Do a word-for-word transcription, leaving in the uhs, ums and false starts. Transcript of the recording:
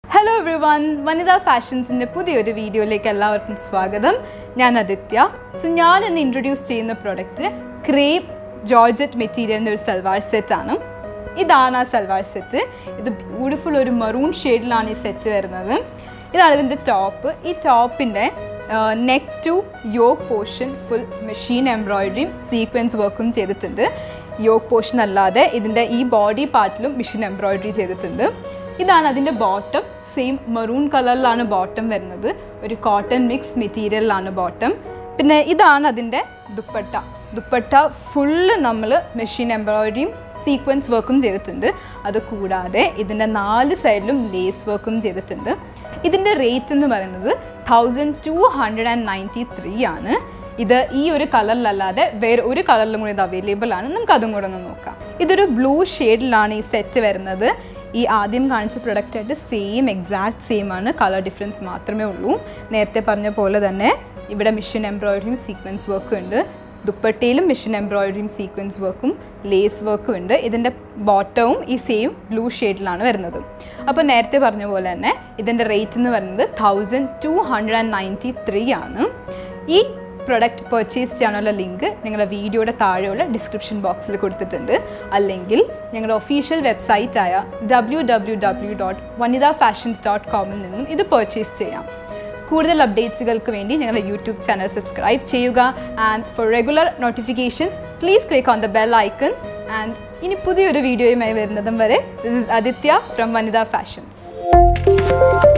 Hello everyone, Vanitha Fashions in the പുതിയൊരു വീഡിയോയിലേക്ക് എല്ലാവർക്കും സ്വാഗതം. ഞാൻ ആദിത്യ. So ഞാൻ ഇന്ന് ഇൻട്രൊഡ്യൂസ് ചെയ്യുന്ന പ്രോഡക്റ്റ് ക്രേപ്പ് ജോർജറ്റ് മെറ്റീരിയലിന്റെ ഒരു സൽവാർ സെറ്റ് ആണ്. ഇതാണ് ആ സൽവാർ സെറ്റ്. ഇത് ബ്യൂട്ടിഫുൾ ഒരു മറൂൺ ഷെയ്ഡിലാണ് ഈ സെറ്റ് വരുന്നത്. ഇതാണ് ഇതിന്റെ ടോപ്പ്. ഈ ടോപ്പിന്റെ neck to yoke portion full machine എംബ്രോയിഡറിയും സീക്വൻസ് വർക്കും ചെയ്തിട്ടുണ്ട്. യോക്ക് പോർഷൻ അല്ലാതെ ഇതിന്റെ ഈ ബോഡി പാർട്ടിലും മെഷീൻ എംബ്രോയിഡറി ചെയ്തിട്ടുണ്ട്. ഇതാണ് അതിന്റെ ബോട്ടം. സെയിം മറൂൺ കളറിലാണ് ബോട്ടം വരുന്നത്. ഒരു കോട്ടൺ മിക്സ് മെറ്റീരിയലിലാണ് ബോട്ടം. പിന്നെ ഇതാണ് അതിൻ്റെ ദുപ്പട്ട. ദുപ്പട്ട ഫുള്ള് നമ്മൾ മെഷീൻ എംബ്രോയിഡറിയും സീക്വൻസ് വർക്കും ചെയ്തിട്ടുണ്ട്. അതുകൂടാതെ ഇതിൻ്റെ നാല് സൈഡിലും ലേസ് വർക്കും ചെയ്തിട്ടുണ്ട്. ഇതിൻ്റെ റേറ്റ് എന്ന് പറയുന്നത് thousand two hundred and ninety three ആണ്. ഇത് ഈ ഒരു കളറിലല്ലാതെ വേറെ ഒരു കളറിലും കൂടി ഇത് അവൈലബിൾ ആണ്. നമുക്ക് അതും കൂടെ ഒന്ന് നോക്കാം. ഇതൊരു ബ്ലൂ ഷെയ്ഡിലാണ് ഈ സെറ്റ് വരുന്നത്. ഈ ആദ്യം കാണിച്ച പ്രൊഡക്റ്റായിട്ട് സെയിം എക്സാക്ട് സെയിം ആണ്, കളർ ഡിഫറൻസ് മാത്രമേ ഉള്ളൂ. നേരത്തെ പറഞ്ഞ പോലെ തന്നെ ഇവിടെ മെഷീൻ എംബ്രോയിഡറിയും സീക്വൻസ് വർക്കും ഉണ്ട്. ദുപ്പട്ടയിലും മെഷീൻ എംബ്രോയിഡറിയും സീക്വൻസ് വർക്കും ലേസ് വർക്കും ഉണ്ട്. ഇതിൻ്റെ ബോട്ടവും ഈ സെയിം ബ്ലൂ ഷെയ്ഡിലാണ് വരുന്നത്. അപ്പോൾ നേരത്തെ പറഞ്ഞ പോലെ തന്നെ ഇതിൻ്റെ റേറ്റ് എന്ന് പറയുന്നത് thousand two hundred and ninety three ആണ്. ഈ പ്രൊഡക്റ്റ് പർച്ചേസ് ചെയ്യാനുള്ള ലിങ്ക് ഞങ്ങളുടെ വീഡിയോയുടെ താഴെയുള്ള ഡിസ്ക്രിപ്ഷൻ ബോക്സിൽ കൊടുത്തിട്ടുണ്ട്. അല്ലെങ്കിൽ ഞങ്ങളുടെ ഒഫീഷ്യൽ വെബ്സൈറ്റായ W W W dot Vanitha fashions dot കോമിൽ നിന്നും ഇത് പർച്ചേസ് ചെയ്യാം. കൂടുതൽ അപ്ഡേറ്റ്സുകൾക്ക് വേണ്ടി ഞങ്ങളുടെ യൂട്യൂബ് ചാനൽ സബ്സ്ക്രൈബ് ചെയ്യുക. And for regular notifications please click on the bell icon. ആൻഡ് ഇനി പുതിയൊരു വീഡിയോയുമായി വരുന്നതും വരെ this is Aditya from Vanitha fashions.